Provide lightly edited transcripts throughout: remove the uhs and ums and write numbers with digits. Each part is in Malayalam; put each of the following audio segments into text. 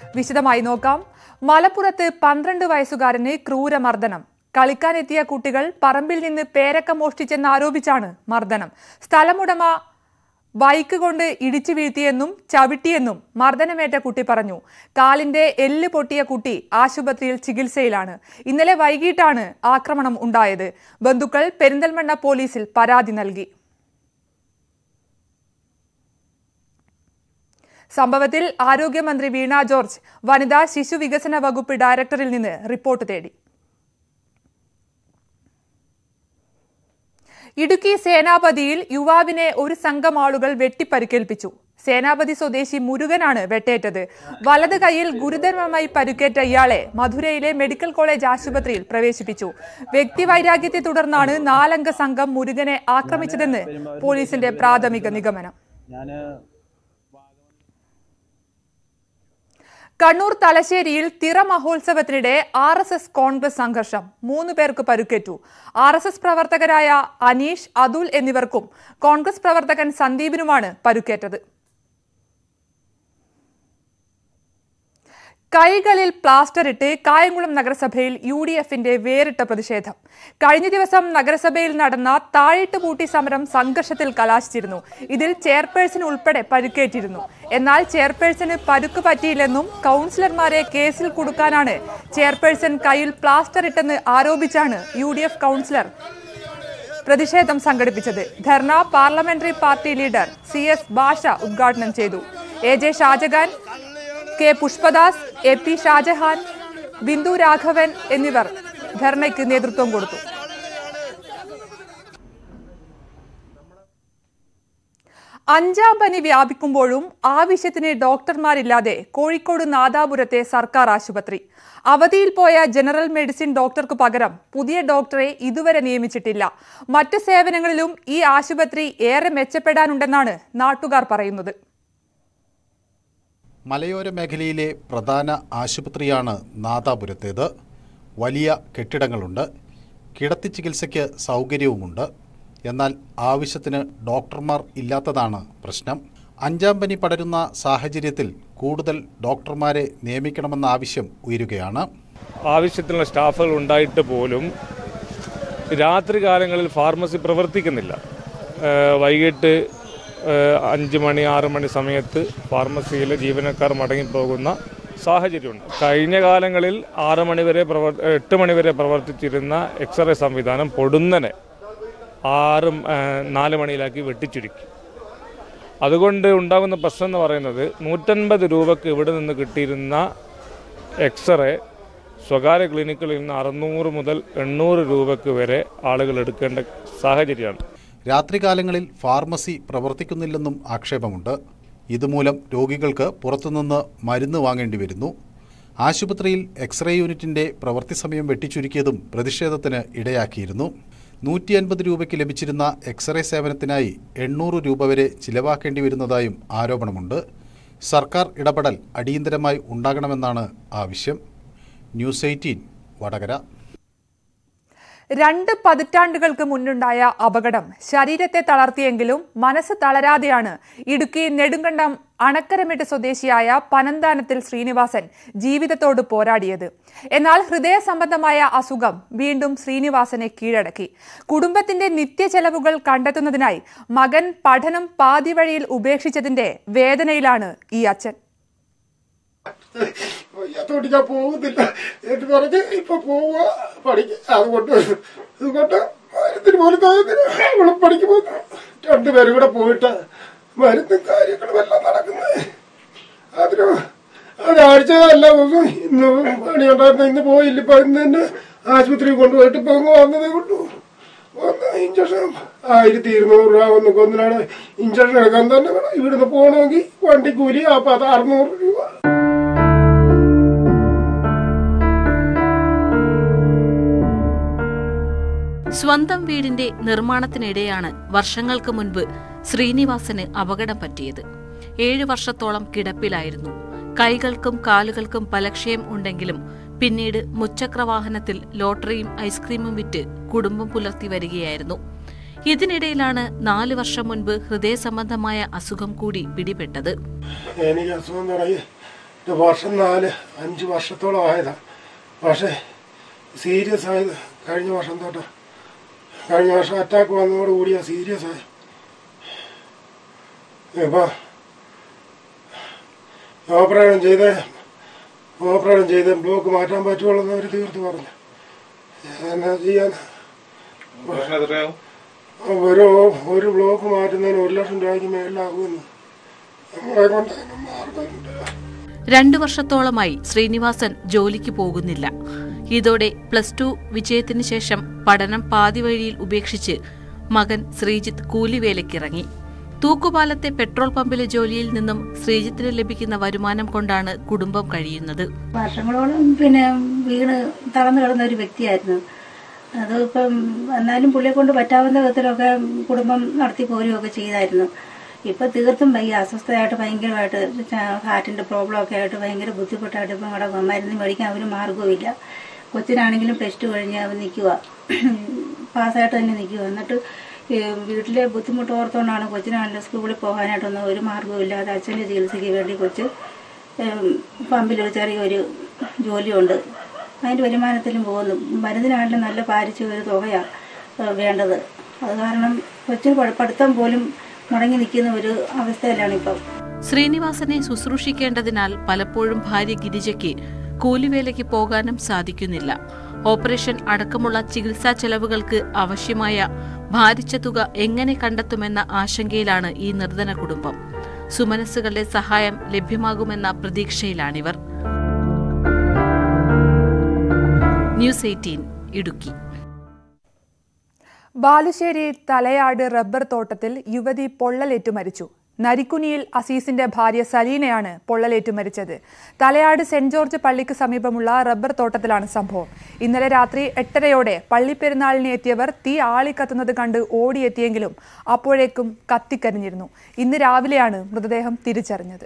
വിശദമായി നോക്കാം. മലപ്പുറത്ത് 12 വയസ്സുകാരന് ക്രൂരമർദ്ദനം. കളിക്കാനെത്തിയ കുട്ടികൾ പറമ്പിൽ നിന്ന് പേരക്ക മോഷ്ടിച്ചെന്നാരോപിച്ചാണ് മർദ്ദനം. സ്ഥലമുടമ ബൈക്ക് കൊണ്ട് ഇടിച്ചു വീഴ്ത്തിയെന്നും ചവിട്ടിയെന്നും മർദ്ദനമേറ്റ കുട്ടി പറഞ്ഞു. കാലിന്റെ എല്ല് പൊട്ടിയ കുട്ടി ആശുപത്രിയിൽ ചികിത്സയിലാണ്. ഇന്നലെ വൈകിട്ടാണ് ആക്രമണം ഉണ്ടായത്. ബന്ധുക്കൾ പെരിന്തൽമണ്ണ പോലീസിൽ പരാതി നൽകി. സംഭവത്തിൽ ആരോഗ്യമന്ത്രി വീണ ജോർജ് വനിതാ ശിശു വികസന വകുപ്പ് ഡയറക്ടറിൽ നിന്ന് റിപ്പോർട്ട് തേടി. ഇടുക്കി സേനാപതിയിൽ യുവാവിനെ ഒരു സംഘം ആളുകൾ വെട്ടിപ്പരിക്കേൽപ്പിച്ചു. സേനാപതി സ്വദേശി മുരുകനാണ് വെട്ടേറ്റത്. വലത് കൈയിൽ ഗുരുതരമായി പരുക്കേറ്റ ഇയാളെ മധുരയിലെ മെഡിക്കൽ കോളേജ് ആശുപത്രിയിൽ പ്രവേശിപ്പിച്ചു. വ്യക്തിവൈരാഗ്യത്തെ തുടർന്നാണ് 4 അംഗ സംഘം മുരുകനെ ആക്രമിച്ചതെന്ന് പോലീസിന്റെ പ്രാഥമിക നിഗമനം. കണ്ണൂർ തലശ്ശേരിയിൽ തിറ മഹോത്സവത്തിനിടെ RSS കോൺഗ്രസ് സംഘർഷം. 3 പേർക്ക് പരുക്കേറ്റു. RSS പ്രവർത്തകരായ അനീഷ്, അതുൽ എന്നിവർക്കും കോൺഗ്രസ് പ്രവർത്തകൻ സന്ദീപിനുമാണ് പരുക്കേറ്റത്. കൈകളിൽ പ്ലാസ്റ്റർ ഇട്ട് കായംകുളം നഗരസഭയിൽ UDFന്റെ വേറിട്ട പ്രതിഷേധം. കഴിഞ്ഞ ദിവസം നഗരസഭയിൽ നടന്ന താഴിട്ടുപൂട്ടി സമരം സംഘർഷത്തിൽ കലാശിച്ചിരുന്നു. ഇതിൽ ചെയർപേഴ്സൺ ഉൾപ്പെടെ പരുക്കേറ്റിരുന്നു. എന്നാൽ ചെയർപേഴ്സന് പരുക്ക് പറ്റിയില്ലെന്നും കൗൺസിലർമാരെ കേസിൽ കുടുക്കാനാണ് ചെയർപേഴ്സൺ കയ്യിൽ പ്ലാസ്റ്റർ ഇട്ടെന്ന് ആരോപിച്ചാണ് UDF കൗൺസിലർ പ്രതിഷേധം സംഘടിപ്പിച്ചത്. Dharna parliamentary party leader CS ഭാഷ ഉദ്ഘാടനം ചെയ്തു. AJ Shah Jahan, K Pushpadas, AP Shah Jahan, Bindu Raghavan എന്നിവർ ധർണയ്ക്ക് നേതൃത്വം കൊടുത്തു. അഞ്ചാം പനി വ്യാപിക്കുമ്പോഴും ആവശ്യത്തിന് ഡോക്ടർമാരില്ലാതെ കോഴിക്കോട് നാദാപുരത്തെ സർക്കാർ ആശുപത്രി. അവധിയിൽ പോയ ജനറൽ മെഡിസിൻ ഡോക്ടർക്ക് പകരം പുതിയ ഡോക്ടറെ ഇതുവരെ നിയമിച്ചിട്ടില്ല. മറ്റ് സേവനങ്ങളിലും ഈ ആശുപത്രി ഏറെ മെച്ചപ്പെടാനുണ്ടെന്നാണ് നാട്ടുകാർ പറയുന്നത്. മലയോര മേഖലയിലെ പ്രധാന ആശുപത്രിയാണ് നാദാപുരത്തേത്. വലിയ കെട്ടിടങ്ങളുണ്ട്, കിടത്തി ചികിത്സയ്ക്ക് സൗകര്യവുമുണ്ട്. എന്നാൽ ആവശ്യത്തിന് ഡോക്ടർമാർ ഇല്ലാത്തതാണ് പ്രശ്നം. അഞ്ചാം പനി പടരുന്ന സാഹചര്യത്തിൽ കൂടുതൽ ഡോക്ടർമാരെ നിയമിക്കണമെന്ന ആവശ്യം ഉയരുകയാണ്. ആവശ്യത്തിനുള്ള സ്റ്റാഫുകൾ ഉണ്ടായിട്ട് പോലും രാത്രി കാലങ്ങളിൽ ഫാർമസി പ്രവർത്തിക്കുന്നില്ല. വൈകിട്ട് 5 മണി 6 മണി സമയത്ത് ഫാർമസിയിലെ ജീവനക്കാർ മടങ്ങിപ്പോകുന്ന സാഹചര്യമുണ്ട്. കഴിഞ്ഞ കാലങ്ങളിൽ 8 മണി വരെ പ്രവർത്തിച്ചിരുന്ന എക്സ്റേ സംവിധാനം പൊടുന്നനെ 4 മണിയിലാക്കി വെട്ടിച്ചുരുക്കി. അതുകൊണ്ട് ഉണ്ടാകുന്ന പ്രശ്നം എന്ന് പറയുന്നത് 150 രൂപക്ക് ഇവിടെ നിന്ന് കിട്ടിയിരുന്ന എക്സ്റേ സ്വകാര്യ ക്ലിനിക്കുകളിൽ നിന്ന് 600 മുതൽ 800 രൂപക്ക് വരെ ആളുകൾ എടുക്കേണ്ട സാഹചര്യമാണ്. രാത്രികാലങ്ങളിൽ ഫാർമസി പ്രവർത്തിക്കുന്നില്ലെന്നും ആക്ഷേപമുണ്ട്. ഇതുമൂലം രോഗികൾക്ക് പുറത്തുനിന്ന് മരുന്ന് വാങ്ങേണ്ടി വരുന്നു. ആശുപത്രിയിൽ എക്സ്റേ യൂണിറ്റിന്റെ പ്രവൃത്തി സമയം വെട്ടിച്ചുരുക്കിയതും പ്രതിഷേധത്തിന് ഇടയാക്കിയിരുന്നു. 150 രൂപയ്ക്ക് ലഭിച്ചിരുന്ന എക്സ്റേ സേവനത്തിനായി 800 രൂപ വരെ ചിലവാക്കേണ്ടി വരുന്നതായും ആരോപണമുണ്ട്. സർക്കാർ ഇടപെടൽ അടിയന്തരമായി ഉണ്ടാകണമെന്നാണ് ആവശ്യം. ന്യൂസ് 18 വടകര. 2 പതിറ്റാണ്ടുകൾക്ക് മുന്നുണ്ടായ അപകടം ശരീരത്തെ തളർത്തിയെങ്കിലും മനസ്സ് തളരാതെയാണ് ഇടുക്കി നെടുങ്കണ്ടം അണക്കരമെട്ട് സ്വദേശിയായ പനന്താനത്തിൽ ശ്രീനിവാസൻ ജീവിതത്തോട് പോരാടിയത്. എന്നാൽ ഹൃദയ സംബന്ധമായ അസുഖം വീണ്ടും ശ്രീനിവാസനെ കീഴടക്കി. കുടുംബത്തിന്റെ നിത്യചെലവുകൾ കണ്ടെത്തുന്നതിനായി മകൻ പഠനം പാതി വഴിയിൽ ഉപേക്ഷിച്ചതിന്റെ വേദനയിലാണ് ഈ അച്ഛൻ. ഞാൻ പോകുന്നില്ല എന്ന് പറഞ്ഞ് ഇപ്പൊ പോവുക പഠിക്ക. അതുകൊണ്ട് മരുന്നിന് പോലും അവളും പഠിക്ക് പോകുന്നു. 2 പേരും കൂടെ പോയിട്ട് മരുന്നും കാര്യങ്ങളും എല്ലാം നടക്കുന്നത്. അതിന് ഒരാഴ്ച എല്ലാ ദിവസവും ഇന്ന് പണിയുണ്ടായിരുന്നു. ഇന്ന് പോയില്ല. ഇപ്പൊ ഇന്ന് തന്നെ ആശുപത്രിയിൽ കൊണ്ടുപോയിട്ട് ഇപ്പൊ വന്നതേ കൊണ്ടു. ഇഞ്ചക്ഷൻ 1200 രൂപ ഒന്ന് കൊന്നിനാണ് ഇഞ്ചക്ഷൻ എടുക്കാൻ തന്നെ വേണം. ഇവിടുന്ന് പോകണമെങ്കിൽ വണ്ടി കൂലി 600 രൂപ. സ്വന്തം വീടിന്റെ നിർമ്മാണത്തിനിടെയാണ് വർഷങ്ങൾക്ക് മുൻപ് ശ്രീനിവാസന് അപകടം പറ്റിയത്. 7 വർഷത്തോളം കിടപ്പിലായിരുന്നു. കൈകൾക്കും കാലുകൾക്കും ബലക്ഷയം ഉണ്ടെങ്കിലും പിന്നീട് മുച്ചക്രവാഹനത്തിൽ ലോട്ടറിയും ഐസ്ക്രീമും വിറ്റ് കുടുംബം പുലർത്തി വരികയായിരുന്നു. ഇതിനിടയിലാണ് 4 വർഷം മുൻപ് ഹൃദയ സംബന്ധമായ അസുഖം കൂടി പിടിപെട്ടത്. എനിക്ക് അസുഖം തുടങ്ങി വർഷം 4-5 വർഷത്തോളം ആയതാണ്. പക്ഷേ സീരിയസ് ആയത് കഴിഞ്ഞ വർഷം തൊട്ട്. കഴിഞ്ഞ വർഷം അറ്റാക്ക് വന്നതോടുകൂടിയാണ് സീരിയസ് ആയത്. ഇപ്പം ഓപ്പറേഷൻ ചെയ്ത് ബ്ലോക്ക് മാറ്റാൻ പറ്റുള്ളൂ എന്ന് അവർ തീർത്ത് പറഞ്ഞു. എന്നാ ചെയ്യാൻ? ഒരു ബ്ലോക്ക് മാറ്റുന്നതിന് 1 ലക്ഷം രൂപയ്ക്ക് മേളിലാകുമെന്ന് നമ്മളെ കൊണ്ട് മാർഗമുണ്ട്. 2 വർഷത്തോളമായി ശ്രീനിവാസൻ ജോലിക്ക് പോകുന്നില്ല. ഇതോടെ +2 വിജയത്തിന് ശേഷം പഠനം പാതിവഴിയിൽ ഉപേക്ഷിച്ച് മകൻ ശ്രീജിത്ത് കൂലിവേലയ്ക്കിറങ്ങി. തൂക്കുപാലത്തെ പെട്രോൾ പമ്പിലെ ജോലിയിൽ നിന്നും ശ്രീജിത്തിന് ലഭിക്കുന്ന വരുമാനം കൊണ്ടാണ് കുടുംബം കഴിയുന്നത്. വർഷങ്ങളോളം വീണ് തളർന്നു കിടന്ന ഒരു വ്യക്തിയായിരുന്നു. അതിപ്പം എന്നാലും പുള്ളിയെ കൊണ്ട് പറ്റാവുന്ന വിധത്തിലൊക്കെ കുടുംബം നടത്തി പോരുകയൊക്കെ ചെയ്തായിരുന്നു. ഇപ്പം തീർത്തും അസ്വസ്ഥയായിട്ട് ഭയങ്കരമായിട്ട് ഹാർട്ടിൻ്റെ പ്രോബ്ലമൊക്കെ ആയിട്ട് ഭയങ്കര ബുദ്ധിമുട്ടായിട്ട് ഇപ്പം കിടക്കുക. മരുന്ന് മേടിക്കാൻ അവന് മാർഗവുമില്ല. കൊച്ചിനാണെങ്കിലും +2 കഴിഞ്ഞ് അവൻ നിൽക്കുക, പാസ്സായിട്ട് തന്നെ നിൽക്കുക. എന്നിട്ട് വീട്ടിലെ ബുദ്ധിമുട്ട് ഓർത്തുകൊണ്ടാണ് കൊച്ചിനാണെങ്കിലും സ്കൂളിൽ പോകാനായിട്ടൊന്നും ഒരു മാർഗവുമില്ലാതെ അച്ഛൻ്റെ ചികിത്സയ്ക്ക് വേണ്ടി കൊച്ച് പമ്പിലൊരു ചെറിയൊരു ജോലിയുണ്ട്. അതിൻ്റെ വരുമാനത്തിലും പോകുന്നു. മരുന്നിനാണെങ്കിലും നല്ല പാലിച്ച ഒരു തുകയാണ് വേണ്ടത്. അത് കാരണം കൊച്ചിന് പഠിത്തം പോലും മുടങ്ങി നിൽക്കുന്ന ഒരു അവസ്ഥയിലാണിപ്പം. ശ്രീനിവാസനെ ശുശ്രൂഷിക്കേണ്ടതിനാൽ പലപ്പോഴും ഭാര്യ ഗിരിജയ്ക്ക് കൂലിവേലയ്ക്ക് പോകാനും സാധിക്കുന്നില്ല. ഓപ്പറേഷൻ അടക്കമുള്ള ചികിത്സാ ചെലവുകൾക്ക് ആവശ്യമായ ഭാരിച്ച തുക എങ്ങനെ കണ്ടെത്തുമെന്ന ആശങ്കയിലാണ് ഈ നിർധന കുടുംബം. സുമനസ്സുകളുടെ സഹായം ലഭ്യമാകുമെന്ന പ്രതീക്ഷയിലാണിവർ. ന്യൂസ് 18 ഇടുക്കി. ബാലുശ്ശേരി തലയാട് റബ്ബർ തോട്ടത്തിൽ യുവതി പൊള്ളലേറ്റു മരിച്ചു. നരിക്കുനിയിൽ അസീസിന്റെ ഭാര്യ സലീനയാണ് പൊള്ളലേറ്റു മരിച്ചത്. തലയാട് സെന്റ് ജോർജ് പള്ളിക്ക് സമീപമുള്ള റബ്ബർ തോട്ടത്തിലാണ് സംഭവം. ഇന്നലെ രാത്രി 8:30യോടെ പള്ളിപ്പെരുന്നാളിന് എത്തിയവർ തീ ആളിക്കത്തുന്നത് കണ്ട് ഓടിയെത്തിയെങ്കിലും അപ്പോഴേക്കും കത്തിക്കരിഞ്ഞിരുന്നു. ഇന്ന് രാവിലെയാണ് മൃതദേഹം തിരിച്ചറിഞ്ഞത്.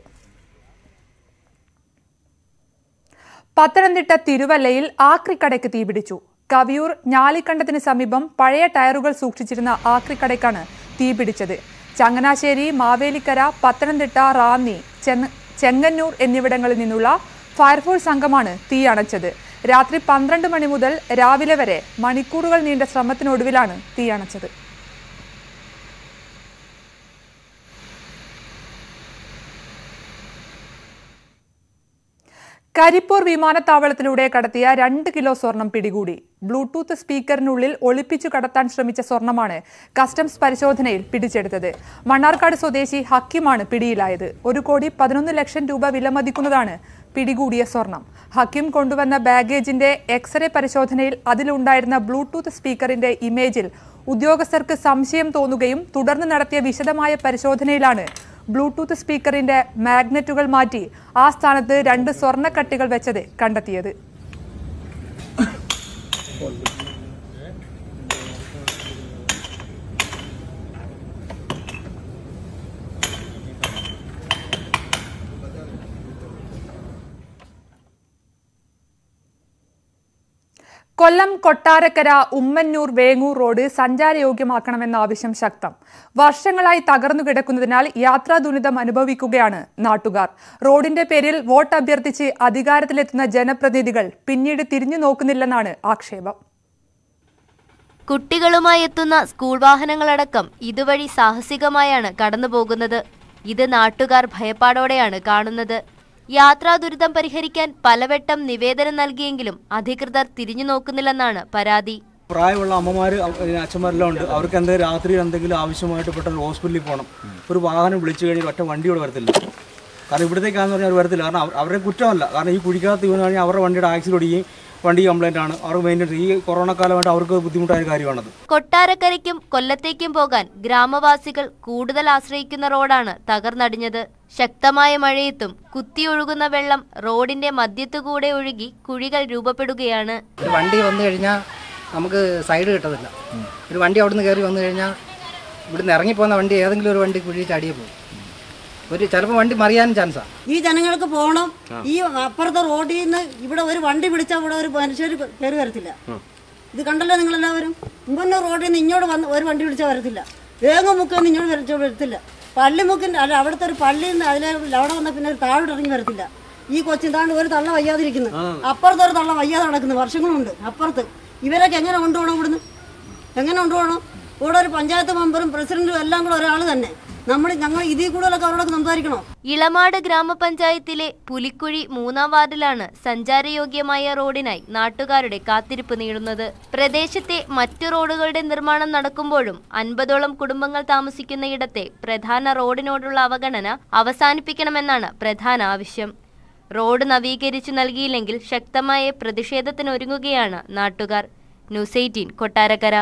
പത്തനംതിട്ട തിരുവല്ലയിൽ ആക്രിക്കടയ്ക്ക് തീപിടിച്ചു. കവിയൂർ ഞാലിക്കണ്ടത്തിന് സമീപം പഴയ ടയറുകൾ സൂക്ഷിച്ചിരുന്ന ആക്രിക്കടയ്ക്കാണ് തീപിടിച്ചത്. ചങ്ങനാശ്ശേരി, മാവേലിക്കര, പത്തനംതിട്ട, റാന്നി, ചെങ്ങന്നൂർ എന്നിവിടങ്ങളിൽ നിന്നുള്ള ഫയർഫോഴ്സ് സംഘമാണ് തീ അണച്ചത്. രാത്രി 12 മണി മുതൽ രാവിലെ വരെ മണിക്കൂറുകൾ നീണ്ട ശ്രമത്തിനൊടുവിലാണ് തീ അണച്ചത്. കരിപ്പൂർ വിമാനത്താവളത്തിലൂടെ കടത്തിയ 2 കിലോ സ്വർണം പിടികൂടി. ബ്ലൂടൂത്ത് സ്പീക്കറിനുള്ളിൽ ഒളിപ്പിച്ചു കടത്താൻ ശ്രമിച്ച സ്വർണമാണ് കസ്റ്റംസ് പരിശോധനയിൽ പിടിച്ചെടുത്തത്. മണ്ണാർക്കാട് സ്വദേശി ഹക്കിമാണ് പിടിയിലായത്. 1,11 ലക്ഷം രൂപ വിലമതിക്കുന്നതാണ് പിടികൂടിയ സ്വർണം. ഹക്കിം കൊണ്ടുവന്ന ബാഗേജിന്റെ എക്സ്റേ പരിശോധനയിൽ അതിലുണ്ടായിരുന്ന ബ്ലൂടൂത്ത് സ്പീക്കറിന്റെ ഇമേജിൽ ഉദ്യോഗസ്ഥർക്ക് സംശയം തോന്നുകയും തുടർന്ന് നടത്തിയ വിശദമായ പരിശോധനയിലാണ് ബ്ലൂടൂത്ത് സ്പീക്കറിന്റെ മാഗ്നറ്റുകൾ മാറ്റി ആ സ്ഥാനത്ത് 2 സ്വർണ്ണക്കട്ടികൾ വെച്ചത് കണ്ടെത്തിയത്. കൊല്ലം കൊട്ടാരക്കര ഉമ്മന്നൂർ വേങ്ങൂർ റോഡ് സഞ്ചാരയോഗ്യമാക്കണമെന്ന ആവശ്യം ശക്തം. വർഷങ്ങളായി തകർന്നു കിടക്കുന്നതിനാൽ യാത്രാ ദുരിതം അനുഭവിക്കുകയാണ് നാട്ടുകാർ. റോഡിന്റെ പേരിൽ വോട്ട് അഭ്യർത്ഥിച്ച് അധികാരത്തിലെത്തുന്ന ജനപ്രതിനിധികൾ പിന്നീട് തിരിഞ്ഞു നോക്കുന്നില്ലെന്നാണ് ആക്ഷേപം. കുട്ടികളുമായി എത്തുന്ന സ്കൂൾ വാഹനങ്ങളടക്കം ഇതുവഴി സാഹസികമായാണ് കടന്നുപോകുന്നത്. ഇത് നാട്ടുകാർ ഭയപ്പാടോടെയാണ് കാണുന്നത്. യാത്രാ ദുരിതം പരിഹരിക്കാൻ പലവട്ടം നിവേദനം നൽകിയെങ്കിലും അധികൃതർ തിരിഞ്ഞു നോക്കുന്നില്ലെന്നാണ് പരാതി. പ്രായമുള്ള അമ്മമാർ അച്ഛന്മാരെല്ലാം ഉണ്ട്. അവർക്ക് എന്തെങ്കിലും രാത്രിയിൽ എന്തെങ്കിലും ആവശ്യമായിട്ട് പെട്ടെന്ന് ഹോസ്പിറ്റലിൽ പോകണം. ഒരു വാഹനം വിളിച്ചു കഴിഞ്ഞാൽ ഒറ്റ വണ്ടിയോട് വരത്തില്ല. കാരണം ഇവിടത്തേക്കാന്ന് പറഞ്ഞാൽ അവർ വരത്തില്ല. കാരണം അവരുടെ കുറ്റമല്ല. കാരണം ഈ കുഴിക്കകത്ത് വീണ് കഴിഞ്ഞാൽ അവരുടെ വണ്ടിയുടെ ആക്സിഡന്റ് ഓടിക്കുകയും വണ്ടി കംപ്ലൈന്റ് ആണ്. അവർക്ക് മെയിൻ്റെനൻസ് ഈ കൊറോണ കാലമായിട്ട് അവർക്ക് ബുദ്ധിമുട്ടായ കാര്യമാണത്. കൊട്ടാരക്കരയ്ക്കും കൊല്ലത്തേക്കും പോകാൻ ഗ്രാമവാസികൾ കൂടുതൽ ആശ്രയിക്കുന്ന റോഡാണ് തകർന്നടിഞ്ഞത്. ശക്തമായ മഴയത്തും കുത്തിയൊഴുകുന്ന വെള്ളം റോഡിന്റെ മധ്യത്തുകൂടെ ഒഴുകി കുഴികൾ രൂപപ്പെടുകയാണ്. ഒരു വണ്ടി വന്നു കഴിഞ്ഞാൽ നമുക്ക് സൈഡ് കിട്ടത്തില്ല. ഒരു വണ്ടി അവിടുന്ന് കയറി വന്നു കഴിഞ്ഞാൽ ഇവിടുന്ന് ഇറങ്ങിപ്പോകുന്ന വണ്ടി ഏതെങ്കിലും ഒരു വണ്ടി കുഴി ചാടിയേ പോകും. ചിലപ്പോൾ വണ്ടി മറിയാനും ചാൻസാണ്. ഈ ജനങ്ങൾക്ക് പോകണം. ഈ അപ്പുറത്തെ റോഡിൽ നിന്ന് ഇവിടെ ഒരു വണ്ടി പിടിച്ചാൽ ഇവിടെ ഒരു മനുഷ്യർ കയറി വരത്തില്ല. ഇത് കണ്ടല്ലോ നിങ്ങളെല്ലാവരും. മുമ്പന്നെ റോഡിൽ നിന്ന് ഇങ്ങോട്ട് വന്ന് ഒരു വണ്ടി പിടിച്ചാൽ വരത്തില്ല. വേഗം മുക്കിൽ ഇങ്ങോട്ട് വരത്തില്ല. പള്ളിമുക്കിൻ്റെ അല്ല അവിടുത്തെ ഒരു പള്ളിയിൽ നിന്ന് അവിടെ വന്നാൽ പിന്നെ താഴോട്ട് ഇറങ്ങി വരത്തില്ല. ഈ കൊച്ചിന്താണ്ട് ഒരു തള്ള വയ്യാതിരിക്കുന്നു, അപ്പുറത്ത് ഒരു തള്ള വയ്യാതെ നടക്കുന്നു, വർഷങ്ങളുണ്ട് അപ്പുറത്ത്. ഇവരൊക്കെ എങ്ങനെ കൊണ്ടുപോകണം? ഇവിടുന്ന് എങ്ങനെ കൊണ്ടുപോകണം? ഇവിടെ ഒരു പഞ്ചായത്ത് മെമ്പറും പ്രസിഡന്റും എല്ലാം കൂടെ ഒരാൾ തന്നെ. ഞങ്ങൾ ഇതിൽ കൂടുതലൊക്കെ അവരോട് സംസാരിക്കണോ? ഇളമാട് ഗ്രാമപഞ്ചായത്തിലെ പുലിക്കുഴി 3-ാം വാർഡിലാണ് സഞ്ചാരയോഗ്യമായ റോഡിനായി നാട്ടുകാരുടെ കാത്തിരിപ്പ് നീളുന്നത്. പ്രദേശത്തെ മറ്റു റോഡുകളുടെ നിർമ്മാണം നടക്കുമ്പോഴും 50ഓളം കുടുംബങ്ങൾ താമസിക്കുന്ന ഇടത്തെ പ്രധാന റോഡിനോടുള്ള അവഗണന അവസാനിപ്പിക്കണമെന്നാണ് പ്രധാന ആവശ്യം. റോഡ് നവീകരിച്ചു നൽകിയില്ലെങ്കിൽ ശക്തമായ പ്രതിഷേധത്തിനൊരുങ്ങുകയാണ് നാട്ടുകാർ. ന്യൂസ് 18 കൊട്ടാരക്കര.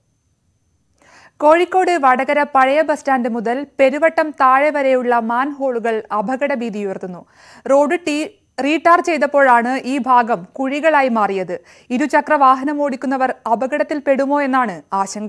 കോഴിക്കോട് വടകര പഴയ ബസ് സ്റ്റാൻഡ് മുതൽ പെരുവട്ടം താഴെ വരെയുള്ള മാൻഹോളുകൾ അപകടഭീതി ഉയർത്തുന്നു. റോഡ് റീടാർ ചെയ്തപ്പോഴാണ് ഈ ഭാഗം കുഴികളായി മാറിയത്. ഇരുചക്ര വാഹനം ഓടിക്കുന്നവർ അപകടത്തിൽപ്പെടുമോ എന്നാണ് ആശങ്ക.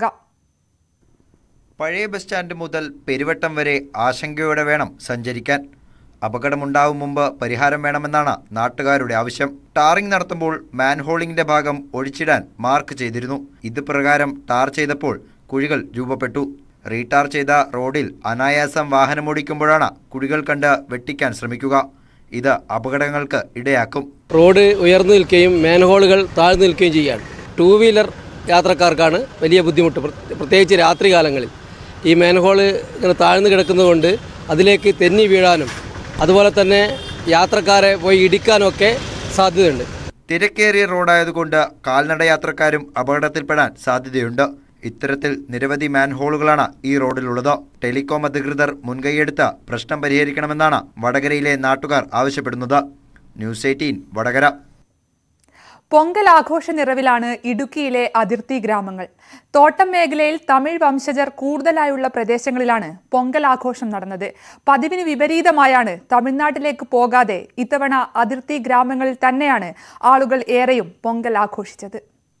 പഴയ ബസ് സ്റ്റാൻഡ് മുതൽ പെരുവട്ടം വരെ ആശങ്കയോടെ വേണം സഞ്ചരിക്കാൻ. അപകടമുണ്ടാവും മുമ്പ് പരിഹാരം വേണമെന്നാണ് നാട്ടുകാരുടെ ആവശ്യം. ടാറിംഗ് നടത്തുമ്പോൾ മാൻഹോളിംഗിന്റെ ഭാഗം ഒഴിച്ചിടാൻ മാർക്ക് ചെയ്തിരുന്നു. ഇത് പ്രകാരം ടാർ ചെയ്തപ്പോൾ കുഴികൾ രൂപപ്പെട്ടു. റീടാർ ചെയ്ത റോഡിൽ അനായാസം വാഹനമോടിക്കുമ്പോഴാണ് കുഴികൾ കണ്ട് വെട്ടിക്കാൻ ശ്രമിക്കുക. ഇത് അപകടങ്ങൾക്ക് ഇടയാക്കും. റോഡ് ഉയർന്നു നിൽക്കുകയും മാൻഹോളുകൾ താഴ്ന്നു നിൽക്കുകയും ചെയ്യുകയാണ്. 2 വീലർ യാത്രക്കാർക്കാണ് വലിയ ബുദ്ധിമുട്ട്, പ്രത്യേകിച്ച് രാത്രികാലങ്ങളിൽ. ഈ മാൻഹോള് ഇങ്ങനെ താഴ്ന്നു കിടക്കുന്നതുകൊണ്ട് അതിലേക്ക് തെന്നി വീഴാനും അതുപോലെ തന്നെ യാത്രക്കാരെ പോയി ഇടിക്കാനൊക്കെ സാധ്യതയുണ്ട്. തിരക്കേറിയ റോഡായതുകൊണ്ട് കാൽനട യാത്രക്കാരും അപകടത്തിൽപ്പെടാൻ സാധ്യതയുണ്ട്. ഇത്തരത്തിൽ നിരവധി മാൻഹോളുകളാണ് ഈ റോഡിലുള്ളത്. ടെലികോം അധികൃതർ മുൻകൈയെടുത്ത് പ്രശ്നം പരിഹരിക്കണമെന്നാണ് വടകരയിലെ നാട്ടുകാർ ആവശ്യപ്പെടുന്നത്. ന്യൂസ് 18 വടകര. പൊങ്കൽ ആഘോഷ നിറവിലാണ് ഇടുക്കിയിലെ അതിർത്തി ഗ്രാമങ്ങൾ. തോട്ടം മേഖലയിൽ തമിഴ് വംശജർ കൂടുതലായുള്ള പ്രദേശങ്ങളിലാണ് പൊങ്കൽ ആഘോഷം നടന്നത്. പതിവിന് വിപരീതമായാണ് തമിഴ്നാട്ടിലേക്ക് പോകാതെ ഇത്തവണ അതിർത്തി ഗ്രാമങ്ങളിൽ തന്നെയാണ് ആളുകൾ ഏറെയും പൊങ്കൽ ആഘോഷിച്ചത്.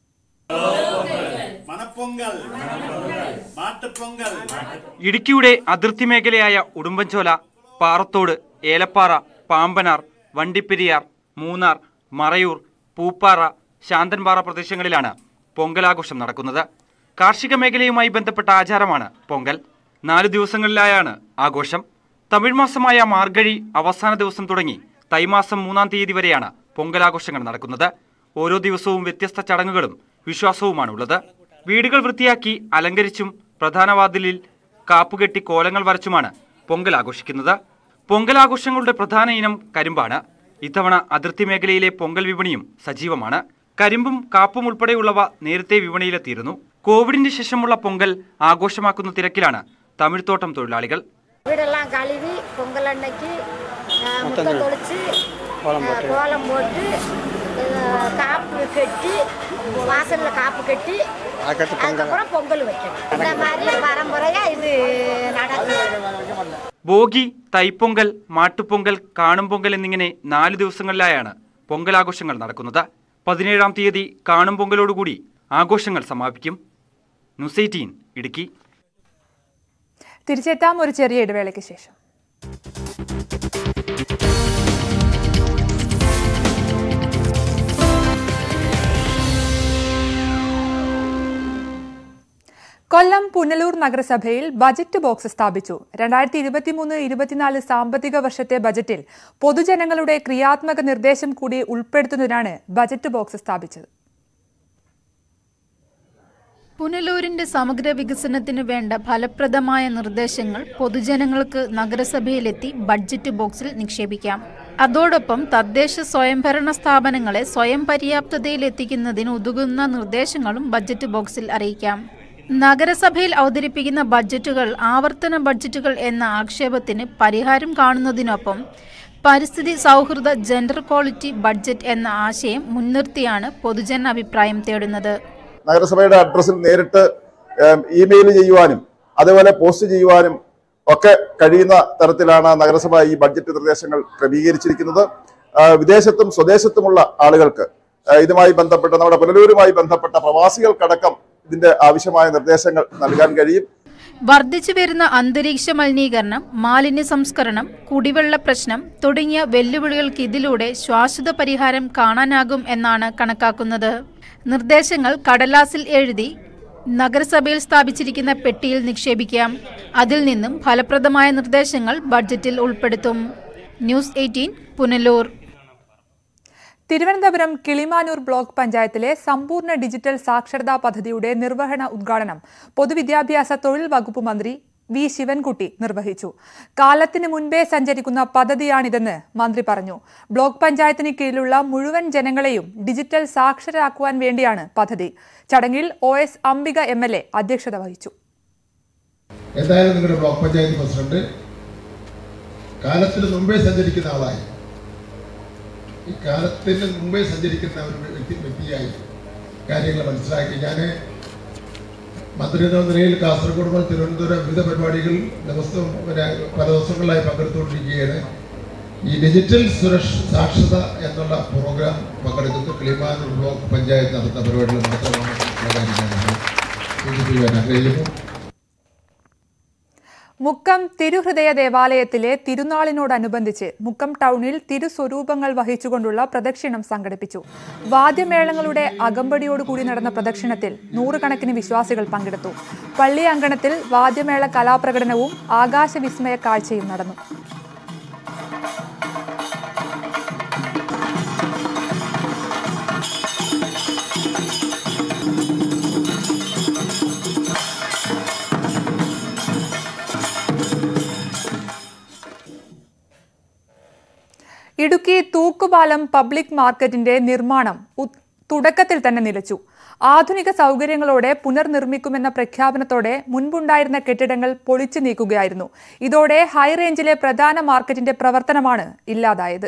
ഇടുക്കിയുടെ അതിർത്തി മേഖലയായ ഉടുമ്പൻചോല, പാറത്തോട്, ഏലപ്പാറ, പാമ്പനാർ, വണ്ടിപ്പെരിയാർ, മൂന്നാർ, മറയൂർ, പൂപ്പാറ, ശാന്തൻപാറ പ്രദേശങ്ങളിലാണ് പൊങ്കലാഘോഷം നടക്കുന്നത്. കാർഷിക മേഖലയുമായി ബന്ധപ്പെട്ട ആചാരമാണ് പൊങ്കൽ. 4 ദിവസങ്ങളിലായാണ് ആഘോഷം. തമിഴ് മാസമായ മാർഗഴി അവസാന ദിവസം തുടങ്ങി തൈമാസം 3-ാം തീയതി വരെയാണ് പൊങ്കലാഘോഷങ്ങൾ നടക്കുന്നത്. ഓരോ ദിവസവും വ്യത്യസ്ത ചടങ്ങുകളും വിശ്വാസവുമാണുള്ളത്. വീടുകൾ വൃത്തിയാക്കി അലങ്കരിച്ചും പ്രധാന വാതിലിൽ കാപ്പുകെട്ടി കോലങ്ങൾ വരച്ചുമാണ് പൊങ്കൽ ആഘോഷിക്കുന്നത്. പൊങ്കലാഘോഷങ്ങളുടെ പ്രധാന ഇനം കരിമ്പാണ്. ഇത്തവണ അതിർത്തി മേഖലയിലെ പൊങ്കൽ വിപണിയും സജീവമാണ്. കരിമ്പും കാപ്പും ഉൾപ്പെടെയുള്ളവ നേരത്തെ വിപണിയിലെത്തിയിരുന്നു. കോവിഡിന് ശേഷമുള്ള പൊങ്കൽ ആഘോഷമാക്കുന്ന തിരക്കിലാണ് തമിഴ്ത്തോട്ടം തൊഴിലാളികൾ. വീടെല്ലാം കഴുകി പൊങ്കലണ്ണയ്ക്ക് മുട്ടത്തൊളിച്ച് കോലം പോട്ട് കാപ്പ് കെട്ടി വാസലിൽ കാപ്പ് കെട്ടി அதுக்கப்புறம் பொங்கல் வைக்கணும். இந்த மாதிரி பரம்பரையா இது நடக்கும். ഭോഗി, തൈപ്പൊങ്കൽ, മാട്ടുപൊങ്കൽ, കാണുംപൊങ്കൽ എന്നിങ്ങനെ 4 ദിവസങ്ങളിലായാണ് പൊങ്കലാഘോഷങ്ങൾ നടക്കുന്നത്. 17-ാം തീയതി കാണും പൊങ്കലോടുകൂടി ആഘോഷങ്ങൾ സമാപിക്കും. ന്യൂസ് 18 ഇടുക്കി. തിരിച്ചെത്താം ഒരു ചെറിയ ഇടവേളയ്ക്ക് ശേഷം. കൊല്ലം പുനലൂർ നഗരസഭയിൽ ബജറ്റ് ബോക്സ് സ്ഥാപിച്ചു. 2023-24 സാമ്പത്തിക വർഷത്തെ ബജറ്റിൽ പൊതുജനങ്ങളുടെ ക്രിയാത്മക നിർദ്ദേശം കൂടി ഉൾപ്പെടുത്തുന്നതിനാണ് ബജറ്റ് ബോക്സ് സ്ഥാപിച്ചത്. പുനലൂരിന്റെ സമഗ്ര വികസനത്തിന് വേണ്ട ഫലപ്രദമായ നിർദ്ദേശങ്ങൾ പൊതുജനങ്ങൾക്ക് നഗരസഭയിലെത്തി ബഡ്ജറ്റ് ബോക്സിൽ നിക്ഷേപിക്കാം. അതോടൊപ്പം തദ്ദേശ സ്വയംഭരണ സ്ഥാപനങ്ങളെ സ്വയം പര്യാപ്തതയിലെത്തിക്കുന്നതിന് ഉതകുന്ന നിർദ്ദേശങ്ങളും ബജറ്റ് ബോക്സിൽ അറിയിക്കാം. നഗരസഭയിൽ അവതരിപ്പിക്കുന്ന ബഡ്ജറ്റുകൾ ആവർത്തന ബഡ്ജറ്റുകൾ എന്ന ആക്ഷേപത്തിന് പരിഹാരം കാണുന്നതിനൊപ്പം പരിസ്ഥിതി സൗഹൃദ ജെൻഡർ ക്വാളിറ്റി ബഡ്ജറ്റ് എന്ന ആശയം മുൻനിർത്തിയാണ് പൊതുജന അഭിപ്രായം തേടുന്നത്. നഗരസഭയുടെ അഡ്രസ്സിൽ നേരിട്ട് ഇമെയിൽ ചെയ്യുവാനും അതേപോലെ പോസ്റ്റ് ചെയ്യുവാനും ഒക്കെ കഴിയുന്ന തരത്തിലാണ് നഗരസഭ ഈ ബഡ്ജറ്റ് നിർദ്ദേശങ്ങൾ ക്രമീകരിച്ചിരിക്കുന്നത്. വിദേശത്തും സ്വദേശത്തുമുള്ള ആളുകൾക്ക് ഇതുമായി ബന്ധപ്പെട്ട നമ്മുടെ പുനലൂരുമായി ബന്ധപ്പെട്ട പ്രവാസികൾക്കടക്കം ഇതിന്റെ ആവശ്യമായ നിർദ്ദേശങ്ങൾ നൽകാൻ കഴിയും. വർദ്ധിച്ചു വരുന്ന അന്തരീക്ഷ മലിനീകരണം, മാലിന്യ സംസ്കരണം, കുടിവെള്ള പ്രശ്നം തുടങ്ങിയ വെല്ലുവിളികൾക്ക് ഇതിലൂടെ ശാശ്വത പരിഹാരം കാണാനാകും എന്നാണ് കണക്കാക്കുന്നത്. നിർദ്ദേശങ്ങൾ കടലാസിൽ എഴുതി നഗരസഭയിൽ സ്ഥാപിച്ചിരിക്കുന്ന പെട്ടിയിൽ നിക്ഷേപിക്കാം. അതിൽ നിന്നും ഫലപ്രദമായ നിർദ്ദേശങ്ങൾ ബഡ്ജറ്റിൽ ഉൾപ്പെടുത്തും. ന്യൂസ് 18 പുനലൂർ. തിരുവനന്തപുരം കിളിമാനൂർ ബ്ലോക്ക് പഞ്ചായത്തിലെ സമ്പൂർണ്ണ ഡിജിറ്റൽ സാക്ഷരതാ പദ്ധതിയുടെ നിർവഹണ ഉദ്ഘാടനം പൊതുവിദ്യാഭ്യാസ തൊഴിൽ വകുപ്പ് മന്ത്രി വി ശിവൻകുട്ടി നിർവഹിച്ചു. കാലത്തിന് മുൻപേ സഞ്ചരിക്കുന്ന പദ്ധതിയാണിതെന്ന് മന്ത്രി പറഞ്ഞു. ബ്ലോക്ക് പഞ്ചായത്തിന് കീഴിലുള്ള മുഴുവൻ ജനങ്ങളെയും ഡിജിറ്റൽ സാക്ഷരരാക്കുവാൻ വേണ്ടിയാണ് പദ്ധതി. ചടങ്ങിൽ OS അംബിക MLA അധ്യക്ഷത വഹിച്ചു. എന്തായാലും നിങ്ങളുടെ ബ്ലോക്ക് പഞ്ചായത്ത് പ്രസിഡന്റ് കാലത്തിന് മുമ്പേ സഞ്ചരിക്കുന്ന ആളായി, ഈ കാലത്തിന് മുമ്പേ സഞ്ചരിക്കുന്ന ഒരു വ്യക്തിയായി കാര്യങ്ങൾ മനസ്സിലാക്കി ഞാൻ മന്ത്രി എന്ന നിലയിൽ കാസർഗോഡ് മുതൽ തിരുവനന്തപുരം വിവിധ പരിപാടികൾ പല ദിവസങ്ങളിലായി പങ്കെടുത്തുകൊണ്ടിരിക്കുകയാണ്. ഈ ഡിജിറ്റൽ സാക്ഷരത എന്നുള്ള പ്രോഗ്രാം പങ്കെടുക്കുന്നത് കിളിമാനൂർ ബ്ലോക്ക് പഞ്ചായത്ത് നടത്തുന്ന പരിപാടികൾ മാത്രമാണ് സൂചിപ്പിക്കാൻ ആഗ്രഹിക്കുന്നു. മുക്കം തിരുഹൃദയ ദേവാലയത്തിലെ തിരുനാളിനോടനുബന്ധിച്ച് മുക്കം ടൗണിൽ തിരുസ്വരൂപങ്ങൾ വഹിച്ചുകൊണ്ടുള്ള പ്രദക്ഷിണം സംഘടിപ്പിച്ചു. വാദ്യമേളങ്ങളുടെ അകമ്പടിയോടുകൂടി നടന്ന പ്രദക്ഷിണത്തിൽ നൂറുകണക്കിന് വിശ്വാസികൾ പങ്കെടുത്തു. പള്ളി അങ്കണത്തിൽ വാദ്യമേള കലാപ്രകടനവും ആകാശവിസ്മയ കാഴ്ചയും നടന്നു. ഇടുക്കി തൂക്കുപാലം പബ്ലിക് മാർക്കറ്റിന്റെ നിർമ്മാണം തുടക്കത്തിൽ തന്നെ നിലച്ചു. ആധുനിക സൗകര്യങ്ങളോടെ പുനർനിർമ്മിക്കുമെന്ന പ്രഖ്യാപനത്തോടെ മുൻപുണ്ടായിരുന്ന കെട്ടിടങ്ങൾ പൊളിച്ചു നീക്കുകയായിരുന്നു. ഇതോടെ ഹൈറേഞ്ചിലെ പ്രധാന മാർക്കറ്റിന്റെ പ്രവർത്തനമാണ് ഇല്ലാതായത്.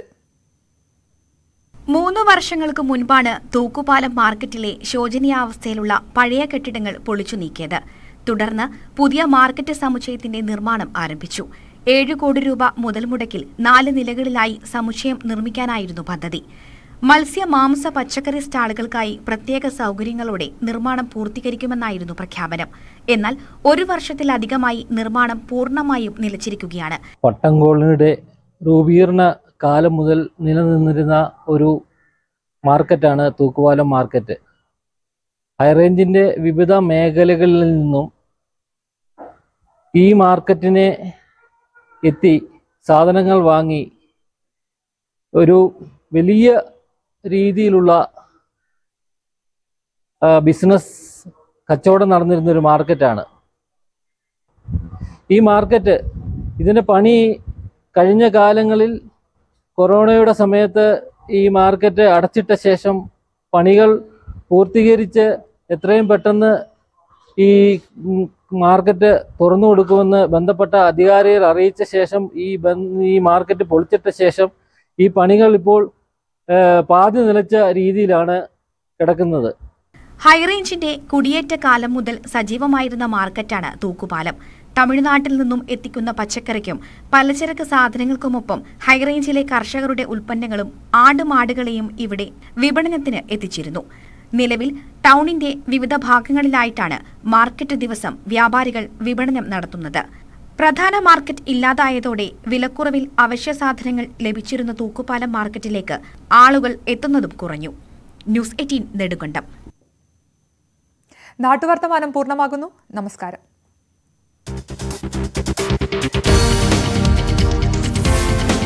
3 വർഷങ്ങൾക്ക് മുൻപാണ് തൂക്കുപാലം മാർക്കറ്റിലെ ശോചനീയാവസ്ഥയിലുള്ള പഴയ കെട്ടിടങ്ങൾ പൊളിച്ചു നീക്കിയത്. തുടർന്ന് പുതിയ മാർക്കറ്റ് സമുച്ചയത്തിന്റെ നിർമ്മാണം ആരംഭിച്ചു. 7 കോടി രൂപ മുതൽ മുടക്കിൽ 4 നിലകളിലായി സമുച്ചയം നിർമ്മിക്കാനായിരുന്നു പദ്ധതി. മത്സ്യ മാംസ പച്ചക്കറി സ്റ്റാളുകൾക്കായി പ്രത്യേക സൗകര്യങ്ങളോടെ നിർമ്മാണം പൂർത്തീകരിക്കുമെന്നായിരുന്നു പ്രഖ്യാപനം. എന്നാൽ 1 വർഷത്തിലധികമായി നിർമ്മാണം പൂർണ്ണമായും നിലച്ചിരിക്കുകയാണ്. പട്ടം കോളനിയുടെ രൂപീകരണ കാലം മുതൽ നിലനിന്നിരുന്ന ഒരു മാർക്കറ്റാണ് തൂക്കുപാലം മാർക്കറ്റ്. ഹൈറേഞ്ചിന്റെ വിവിധ മേഖലകളിൽ നിന്നും ഈ മാർക്കറ്റിനെ എത്തി സാധനങ്ങൾ വാങ്ങി ഒരു വലിയ രീതിയിലുള്ള ബിസിനസ് കച്ചവടം നടന്നിരുന്ന ഒരു മാർക്കറ്റാണ് ഈ മാർക്കറ്റ്. ഇതിന്റെ പണി കഴിഞ്ഞ കാലങ്ങളിൽ കൊറോണയുടെ സമയത്ത് ഈ മാർക്കറ്റ് അടച്ചിട്ട ശേഷം പണികൾ പൂർത്തീകരിച്ച് എത്രയും പെട്ടെന്ന് ഈ മാർക്കറ്റ് തുറന്നു കൊടുക്കുമെന്ന് ബന്ധപ്പെട്ട അധികാരികൾ അറിയിച്ച ശേഷം ഈ മാർക്കറ്റ് പൊളിച്ചിട്ട ശേഷം ഈ പണികൾ ഇപ്പോൾ പാതി നിലച്ച രീതിയിലാണ് കിടക്കുന്നത്. ഹൈറേഞ്ചിന്റെ കുടിയേറ്റ കാലം മുതൽ സജീവമായിരുന്ന മാർക്കറ്റാണ് തൂക്കുപാലം. തമിഴ്നാട്ടിൽ നിന്നും എത്തിക്കുന്ന പച്ചക്കറിക്കും പലചരക്ക് സാധനങ്ങൾക്കുമൊപ്പം ഹൈറേഞ്ചിലെ കർഷകരുടെ ഉൽപ്പന്നങ്ങളും ആടുമാടുകളെയും ഇവിടെ വിപണനത്തിന് എത്തിച്ചിരുന്നു. നിലവിൽ ടൗണിന്റെ വിവിധ ഭാഗങ്ങളിലായിട്ടാണ് മാർക്കറ്റ് ദിവസം വ്യാപാരികൾ വിപണനം നടത്തുന്നത്. പ്രധാന മാർക്കറ്റ് ഇല്ലാതായതോടെ വിലക്കുറവിൽ അവശ്യ സാധനങ്ങൾ ലഭിച്ചിരുന്ന തൂക്കുപാലം മാർക്കറ്റിലേക്ക് ആളുകൾ എത്തുന്നതും കുറഞ്ഞു. ന്യൂസ് 18 നെടുങ്കണ്ടം. നാട്ടുവർത്തമാനം പൂർണ്ണമാകുന്നു. നമസ്കാരം.